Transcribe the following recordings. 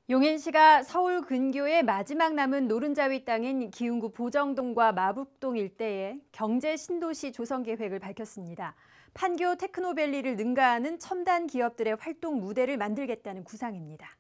용인시가 서울 근교의 마지막 남은 노른자위 땅인 기흥구 보정동과 마북동 일대에 경제 신도시 조성 계획을 밝혔습니다. 판교 테크노밸리를 능가하는 첨단 기업들의 활동 무대를 만들겠다는 구상입니다.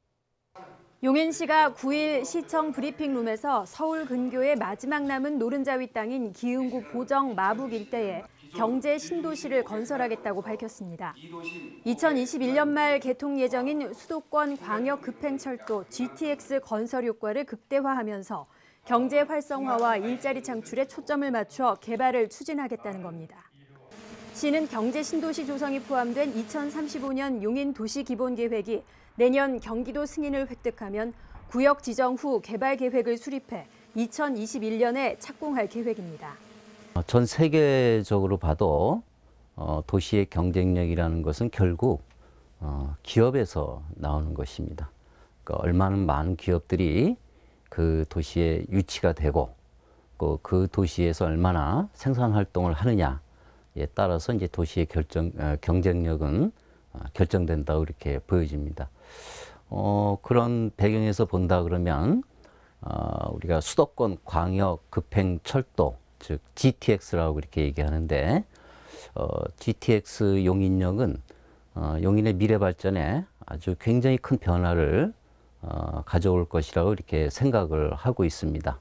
용인시가 9일 시청 브리핑룸에서 서울 근교의 마지막 남은 노른자위 땅인 기흥구 보정 마북 일대에 경제 신도시를 건설하겠다고 밝혔습니다. 2021년 말 개통 예정인 수도권 광역 급행철도 GTX 건설 효과를 극대화하면서 경제 활성화와 일자리 창출에 초점을 맞춰 개발을 추진하겠다는 겁니다. 시는 경제 신도시 조성이 포함된 2035년 용인 도시기본계획이 내년 경기도 승인을 획득하면 구역 지정 후 개발 계획을 수립해 2021년에 착공할 계획입니다. 전 세계적으로 봐도 도시의 경쟁력이라는 것은 결국 기업에서 나오는 것입니다. 그러니까 얼마나 많은 기업들이 그 도시에 유치가 되고 그 도시에서 얼마나 생산 활동을 하느냐에 따라서 이제 도시의 경쟁력은 결정된다고 이렇게 보여집니다. 그런 배경에서 본다 그러면 우리가 수도권 광역 급행 철도 즉 GTX라고 이렇게 얘기하는데 GTX 용인역은 용인의 미래 발전에 아주 굉장히 큰 변화를 가져올 것이라고 이렇게 생각을 하고 있습니다.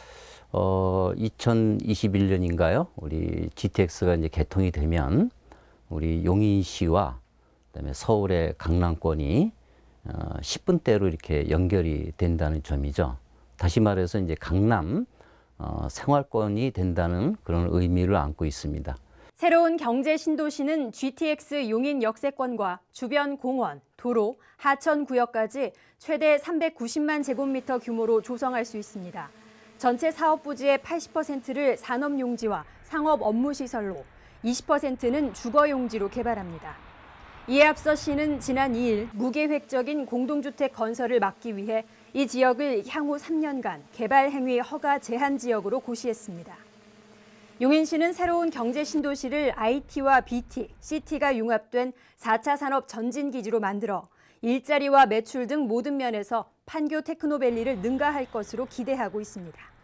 2021년인가요? 우리 GTX가 이제 개통이 되면 우리 용인시와 그다음에 서울의 강남권이 10분대로 이렇게 연결이 된다는 점이죠. 다시 말해서 이제 강남 생활권이 된다는 그런 의미를 안고 있습니다. 새로운 경제 신도시는 GTX 용인 역세권과 주변 공원, 도로, 하천 구역까지 최대 390만 제곱미터 규모로 조성할 수 있습니다. 전체 사업 부지의 80%를 산업용지와 상업 업무시설로, 20%는 주거용지로 개발합니다. 이에 앞서 시는 지난 2일 무계획적인 공동주택 건설을 막기 위해 이 지역을 향후 3년간 개발 행위 허가 제한 지역으로 고시했습니다. 용인시는 새로운 경제 신도시를 IT와 BT, CT가 융합된 4차 산업 전진기지로 만들어 일자리와 매출 등 모든 면에서 판교 테크노밸리를 능가할 것으로 기대하고 있습니다.